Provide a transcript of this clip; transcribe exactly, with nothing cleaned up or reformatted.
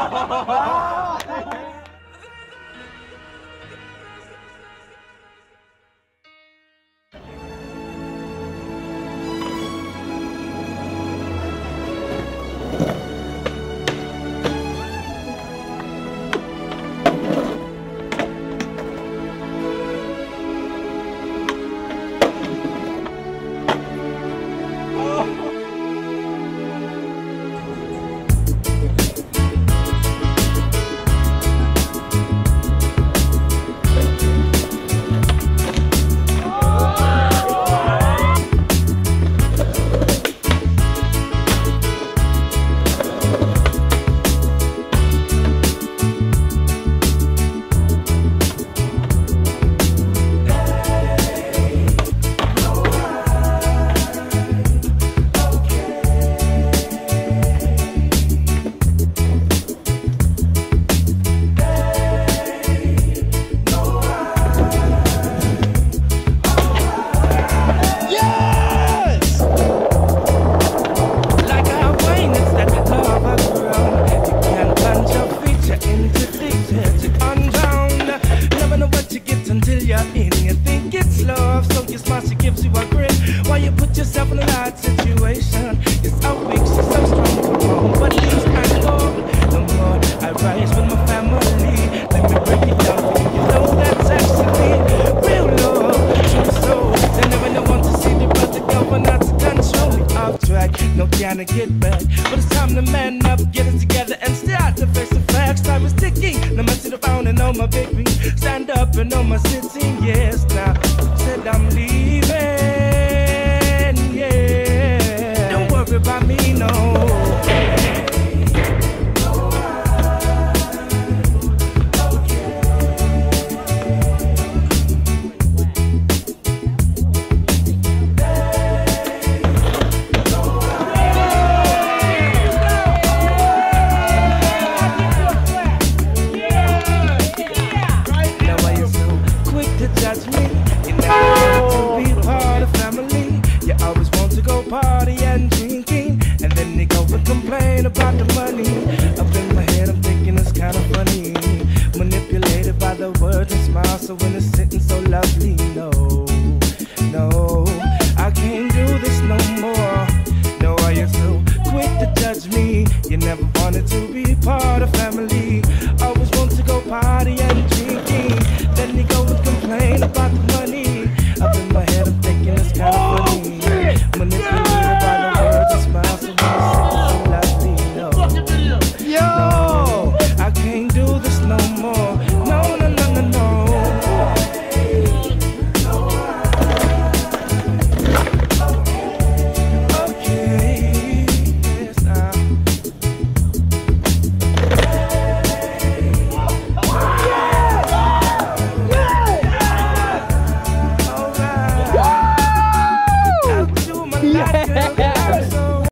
trying to get back, but it's time to man up, get it together and start to face the facts. Time is ticking, no matter sit around and on my baby, stand up and on my sitting. Yes, now said I'm leaving. Yeah, don't worry about me, no. Party and drinking, and then they go and complain about the money. Up in my head I'm thinking it's kind of funny, manipulated by the words and smiles, so innocent and so lovely, no.